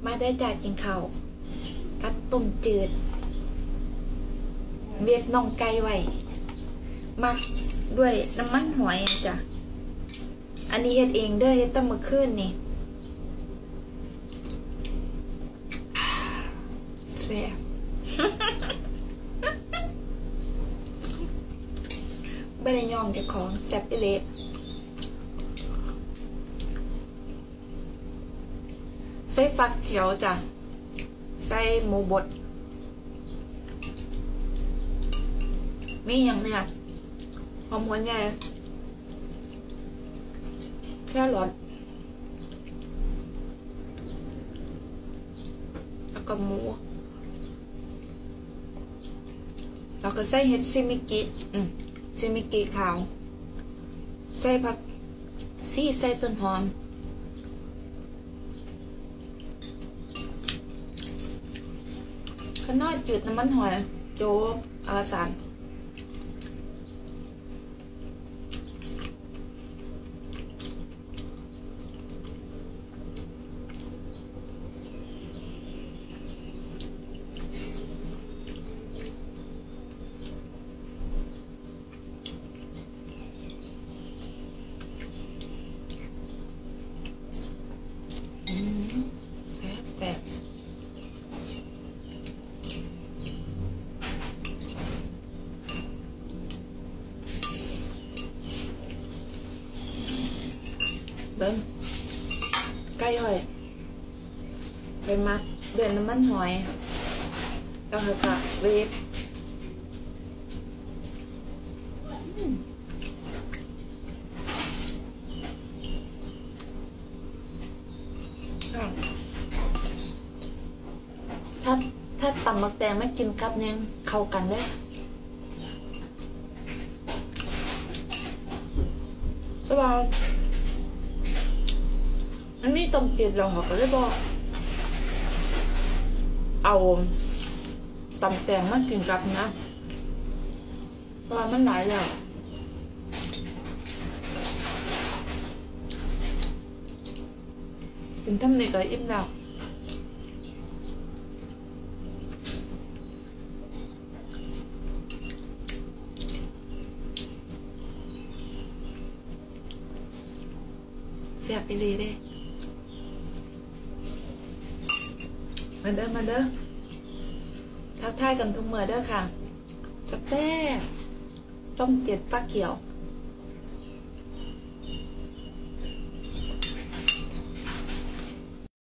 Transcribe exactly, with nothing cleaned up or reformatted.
มาได้จากกินข้าวกับต้มจืดเวียดน้องไก่ไว้มักด้วยน้ำมันหอยจ้ะอันนี้เฮ็ดเองเด้อเฮ็ดตั้งเมื่อคืนนี่แซ่บไม่ได้ย่องเจ้าของแซ่บอีเละใส่ฟักเขียวจ้ะใส่หมูบดมีอย่างเนี้ยหอมหัวใหญ่แค่รสแล้วก็หมูแล้วก็ใส่เห็ดซิมิกิอืมซิมิกิขาวใส่ผักซี่ใส่ต้นหอมขนอยจืดน้ำมันหอยโจ๊บอาสานเบิ้งไก่หอยไปมักเดือนน้ำมันหอยแล้วก็เวฟถ้าถ้าตำบักแตงไม่กินกับเนี่ยเข้ากันเลยสบายมันมีต้มจืดเราเขาก็เลยบอกเอาตำแตงมากินกับนะเพราะว่ามันหลายแล้วกินทั้งนี้ก็อิ่มแล้วแซ่บไปเลยเด้มาเด้อมาเด้อทักทายกันทุกเมื่อเด้อค่ะสเปรต้มเจ็ดฟักเขียว